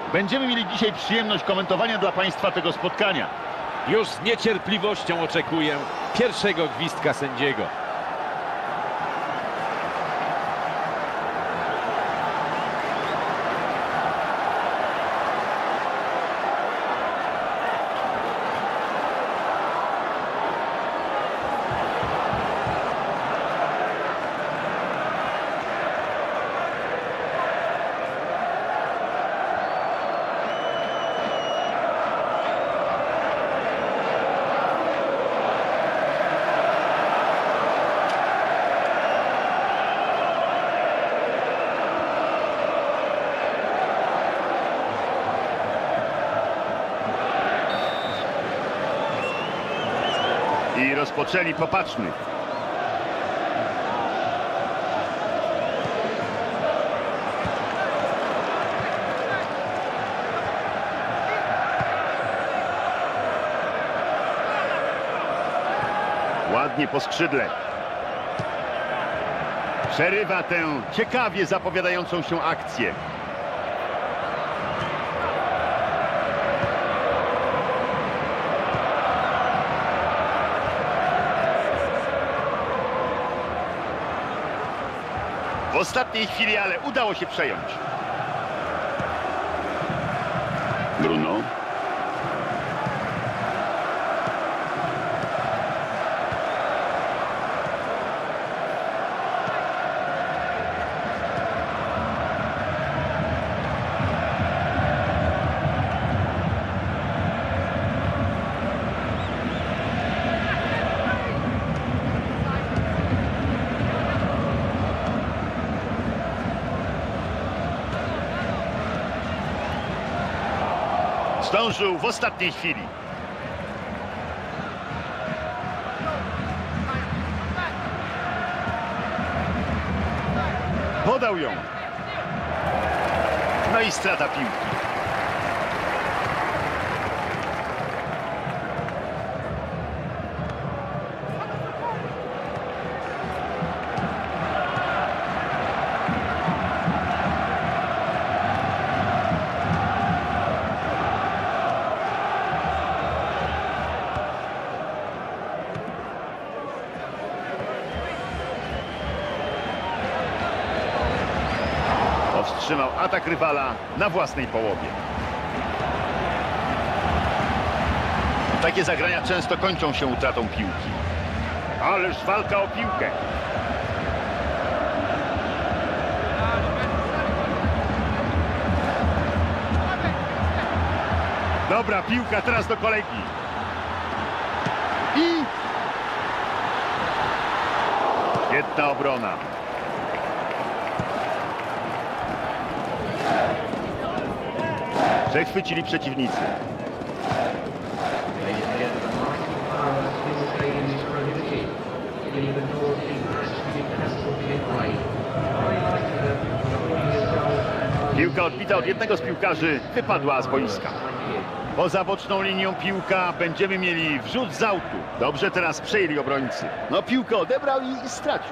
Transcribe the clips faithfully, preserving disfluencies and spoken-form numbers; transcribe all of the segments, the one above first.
Będziemy mieli dzisiaj przyjemność komentowania dla Państwa tego spotkania. Już z niecierpliwością oczekuję pierwszego gwizdka sędziego. I rozpoczęli, popatrzmy. Ładnie po skrzydle. Przerywa tę ciekawie zapowiadającą się akcję. W ostatniej chwili, ale udało się przejąć. Bruno. Zdążył w ostatniej chwili. Podał ją. No i strata piłki. Powstrzymał atak rywala na własnej połowie. Takie zagrania często kończą się utratą piłki. Ależ walka o piłkę. Dobra piłka, teraz do kolegi. I... Świetna obrona. Przechwycili przeciwnicy. Piłka odbita od jednego z piłkarzy wypadła z boiska. Poza boczną linią piłka, będziemy mieli wrzut z autu. Dobrze teraz przejęli obrońcy. No piłkę odebrał i, i stracił.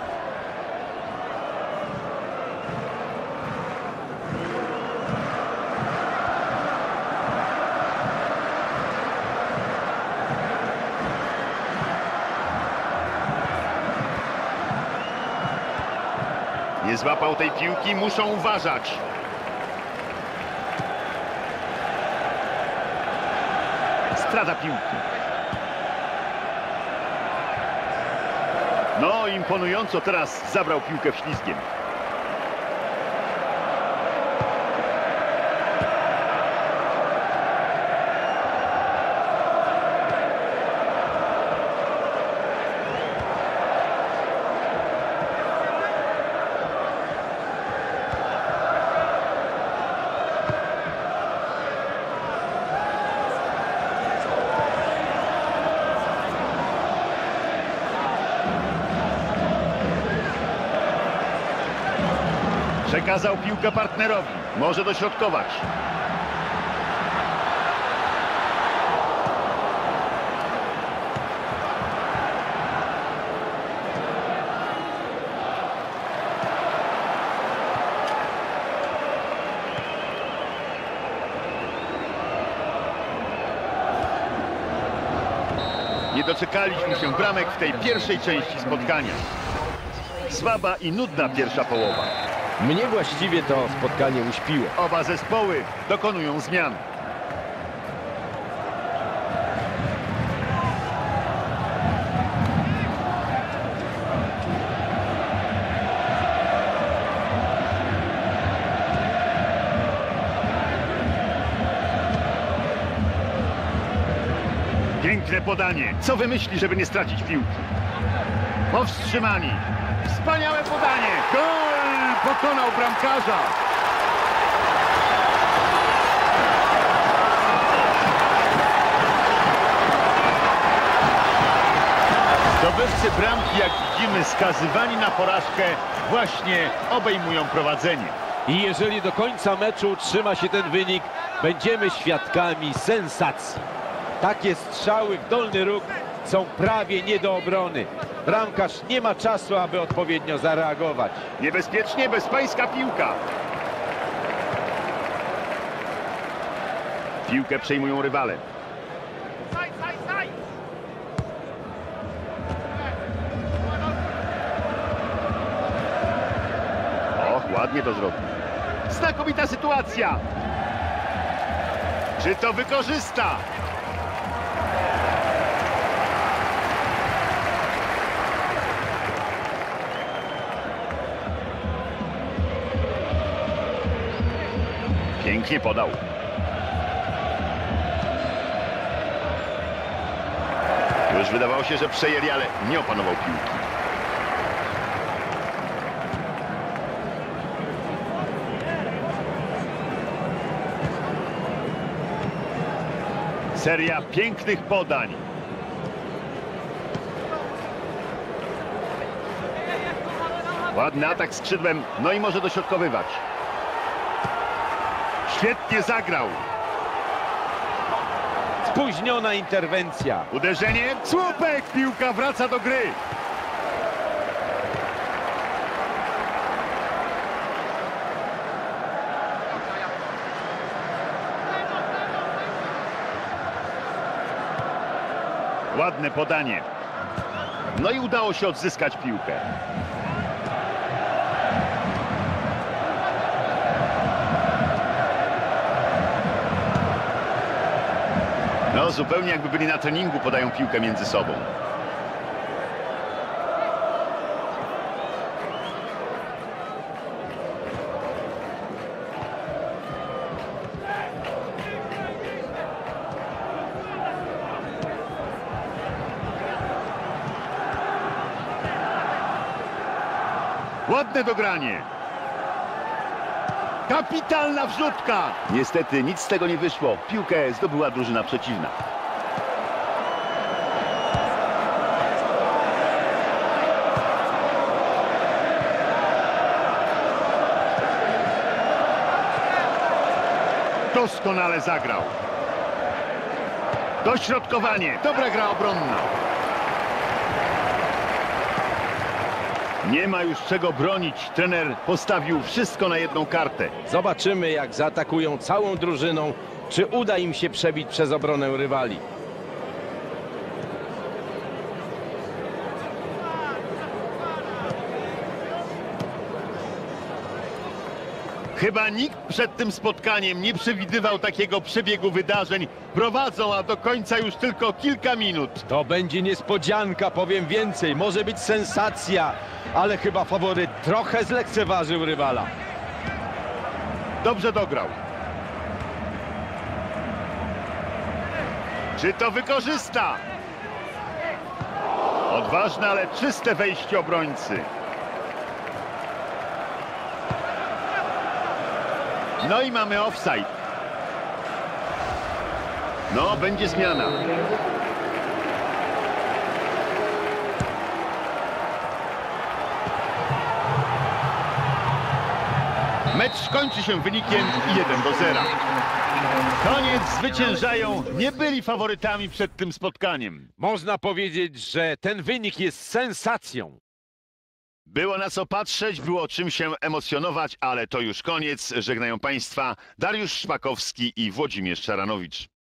Nie złapał tej piłki, muszą uważać. Strata piłki. No, imponująco teraz zabrał piłkę wślizgiem. Przekazał piłkę partnerowi. Może dośrodkować. Nie doczekaliśmy się bramek w tej pierwszej części spotkania. Słaba i nudna pierwsza połowa. Mnie właściwie to spotkanie uśpiło. Oba zespoły dokonują zmian. Piękne podanie. Co wymyśli, żeby nie stracić piłki? Powstrzymani. Wspaniałe podanie. Gol! Pokonał bramkarza. Zdobywcy bramki, jak widzimy, skazywani na porażkę, właśnie obejmują prowadzenie. I jeżeli do końca meczu utrzyma się ten wynik, będziemy świadkami sensacji. Takie strzały w dolny róg są prawie nie do obrony. Bramkarz nie ma czasu, aby odpowiednio zareagować. Niebezpiecznie bezpańska piłka. Piłkę przejmują rywale. Och, ładnie to zrobił. Znakomita sytuacja. Czy to wykorzysta? Pięknie podał. Już wydawało się, że przejęli, ale nie opanował piłki. Seria pięknych podań. Ładny atak skrzydłem, no i może dośrodkowywać. Świetnie zagrał. Spóźniona interwencja. Uderzenie, słupek, piłka wraca do gry. Ładne podanie. No i udało się odzyskać piłkę. No, zupełnie jakby byli na treningu, podają piłkę między sobą. Ładne dogranie. Kapitalna wrzutka. Niestety nic z tego nie wyszło. Piłkę zdobyła drużyna przeciwna. Doskonale zagrał. Dośrodkowanie. Dobra gra obronna. Nie ma już czego bronić. Trener postawił wszystko na jedną kartę. Zobaczymy, jak zaatakują całą drużyną. Czy uda im się przebić przez obronę rywali. Chyba nikt przed tym spotkaniem nie przewidywał takiego przebiegu wydarzeń. Prowadzą, a do końca już tylko kilka minut. To będzie niespodzianka, powiem więcej. Może być sensacja, ale chyba faworyt trochę zlekceważył rywala. Dobrze dograł. Czy to wykorzysta? Odważne, ale czyste wejście obrońcy. No i mamy offside. No, będzie zmiana. Mecz kończy się wynikiem jeden do zera. Koniec, zwyciężają. Nie byli faworytami przed tym spotkaniem. Można powiedzieć, że ten wynik jest sensacją. Było na co patrzeć, było czym się emocjonować, ale to już koniec. Żegnają Państwa Dariusz Szpakowski i Włodzimierz Szaranowicz.